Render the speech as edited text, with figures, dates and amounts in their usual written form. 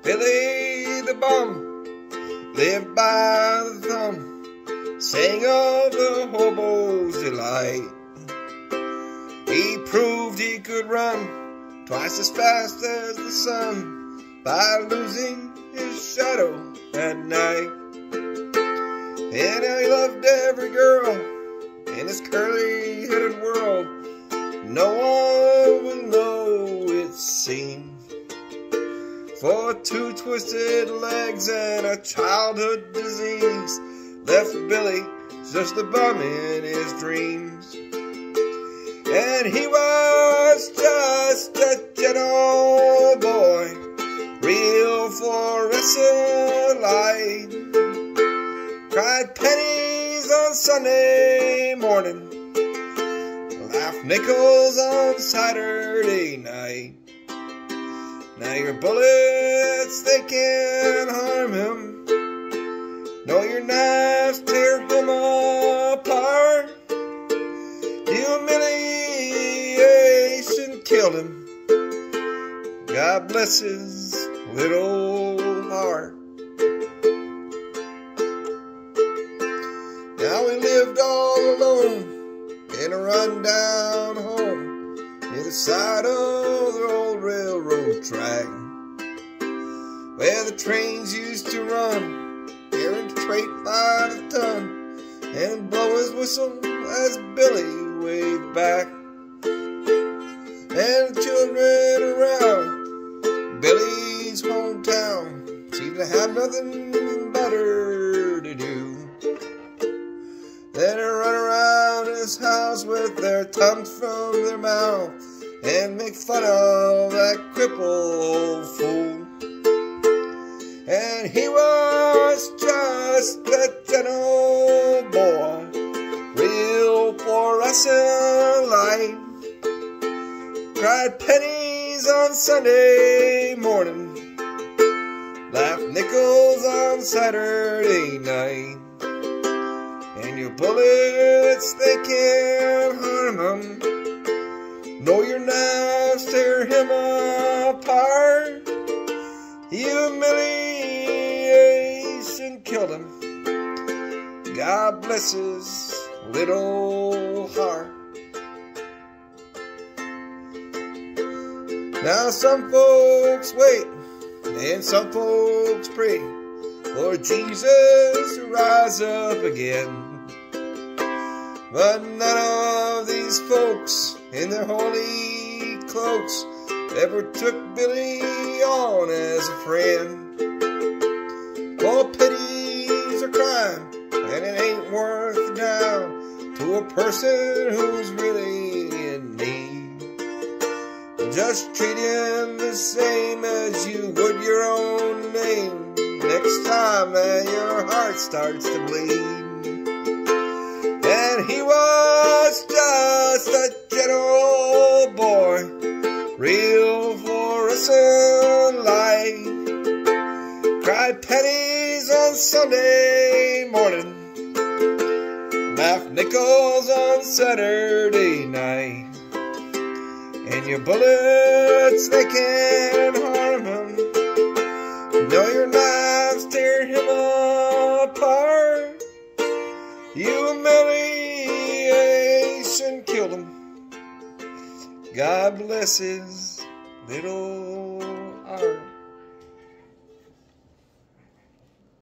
Billy the Bum lived by the thumb, sang of the hobo's delight. He proved he could run twice as fast as the sun by losing his shadow at night. And he loved every girl in this curly-headed world. No one will know, it seems, for 2 twisted legs and a childhood disease left Billy just a bum in his dreams. And he was just a gentle boy, real fluorescent light. Cried pennies on Sunday morning, laughed nickels on Saturday night. Now your bullets, they can't harm him. No, your knives tear him apart. Humiliation killed him. God bless his little heart. Now he lived all alone in a rundown home near the side of the old railroad track, where the trains used to run, carrying freight by the ton, and blow his whistle as Billy waved back. And the children around Billy's hometown seemed to have nothing better to do than to run around his house with their tongues from their mouth and make fun of that crippled old fool. And he was just a gentle boy, real fluorescent light. Cried pennies on Sunday morning, laughed nickels on Saturday night. And your bullets, they can't harm him. No, your knives tear him apart. Humiliation killed him. God bless his little heart. Now some folks wait and some folks pray for Jesus to rise up again. But none of these folks in their holy cloaks ever took Billy on as a friend. Oh, pity's a crime, and it ain't worth a dime to a person who's really in need. Just treat him the same as you would your own name next time that your heart starts to bleed. And he was just a gentle boy, real fluorescent light. Cried pennies on Sunday morning, laughed nickels on Saturday night. And your bullets, they can't harm him. No, your knives tear him apart. Humiliation killed him. God bless his little heart.